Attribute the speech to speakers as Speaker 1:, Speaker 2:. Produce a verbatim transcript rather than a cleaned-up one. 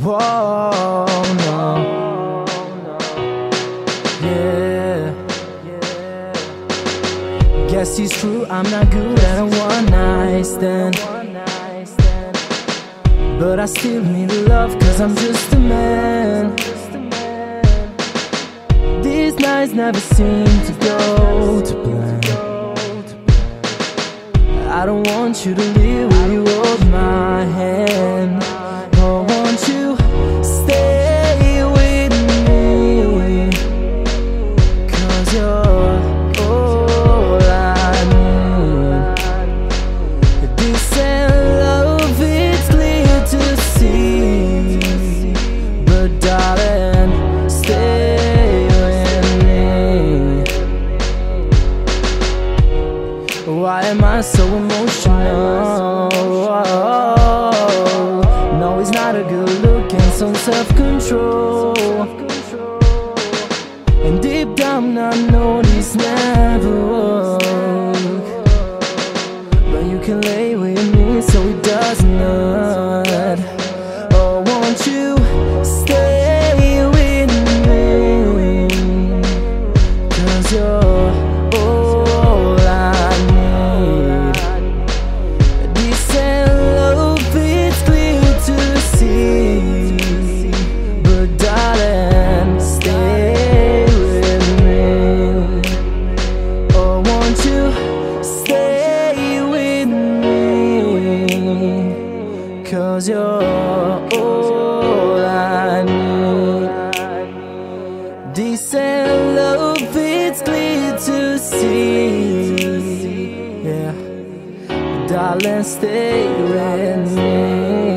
Speaker 1: Whoa, no. Yeah. Guess it's true, I'm not good at a one night stand, but I still need love, cause I'm just a man. These nights never seem to go to plan. I don't want you to leave, will you hold my hand? Oh, won't you stay with me? Cause you're all I need. This ain't love, it's clear to see, but darling, stay with me. Why am I so emotional? No, he's not a good look and some self-control, and deep down I know this never work, but you can lay with me so it doesn't hurt. Oh, won't you stay with me? Cause you're all I need. This ain't love, it's clear to see, but darling, stay with me. Oh, won't you stay with me? Cause you're all I need. This ain't love, it's clear to see. Yeah, darling, stay with me.